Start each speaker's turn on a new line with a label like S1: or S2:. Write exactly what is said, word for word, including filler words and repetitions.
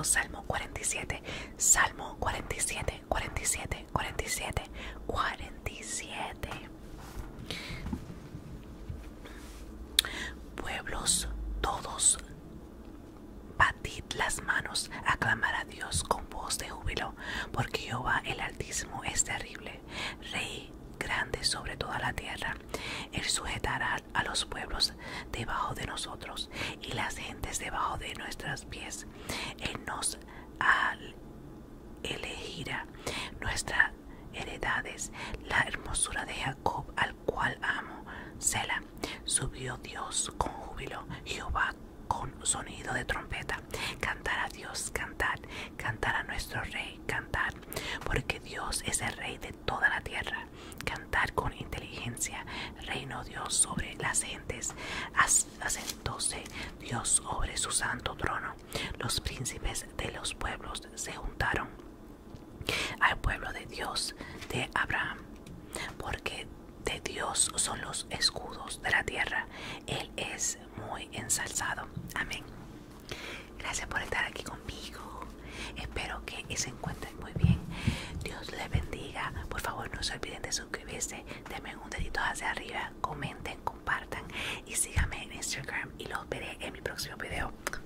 S1: conmigo Salmo cuarenta y siete. Salmo cuarenta y siete, cuarenta y siete, cuarenta y siete, cuarenta y siete. Pueblos todos, batid las manos, aclamar a Dios con voz de júbilo, porque Jehová el Altísimo es terrible, Rey grande sobre toda la tierra. Él sujetará a los pueblos debajo de nosotros y las gentes debajo de nuestros pies. Él nos elegirá nuestras heredades, la hermosura de Jacob, al cual amo. Selah. Subió Dios con júbilo, Jehová con sonido de trompeta. Cantar a Dios, cantar, cantar a nuestro Rey, cantar, porque Dios es el Rey de toda la tierra. Cantar con inteligencia, reino Dios sobre las gentes, asentóse Dios sobre su santo trono. Los príncipes de los pueblos se juntaron al pueblo de Dios de Abraham, porque de Dios son los escudos de la tierra. Él es muy ensalzado. Amén. Gracias por estar aquí conmigo. Espero que se encuentren muy bien. Dios les bendiga. Por favor, no se olviden de suscribirse. Denme un dedito hacia arriba. Comenten, compartan y síganme en Instagram. Y los veré en mi próximo video.